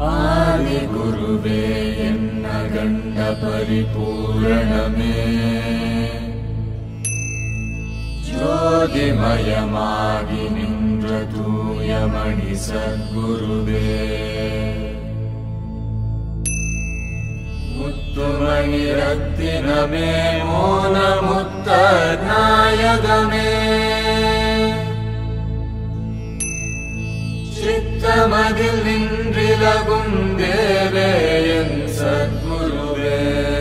ஆதிகுருவே என்ன கண்ட பரிபூரணமே ஜோதிமயமாகி நின்ற தூயமணி சத்குருவே முத்துமணி ரத்தினமே மோன முத்த நாயகமே சித்தமதில் நின்றிலகும் தேவே என் சத்குருவே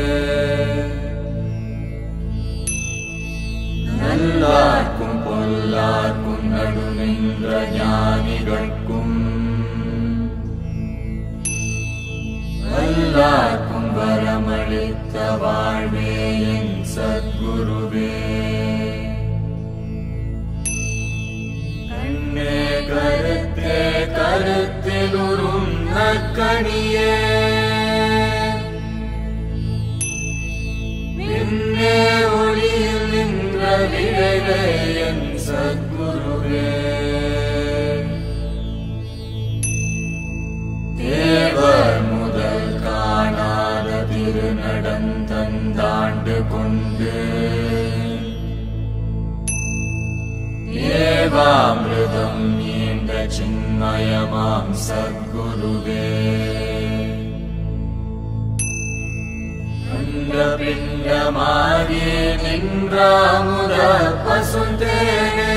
நல்லார்க்கும் பொல்லார்க்கும் நடு நின்ற ஞானிகட்கும் எல்லார்க்கும் வரமளித்த வாழ்வே என் சத்குருவே கண்ணே கருத்தே கருத்திலுறும் நற்கணியே விண்ணே ஒளியில் நின்ற விளைவே என் சத்குருவே தேவர் முதல் காணாத திருநடந்தந்தாண்டு கொண்டு ஏவாமிருதம் நீண்ட சின்மயமாம் சத்குருவே அண்ட பிண்டமாகி நின்றாமுத பசுந்தேனே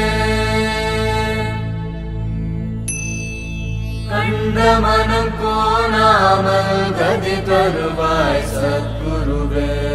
கண்ட மனம் கோணாமல் கதி தருவாய் சத்குருவே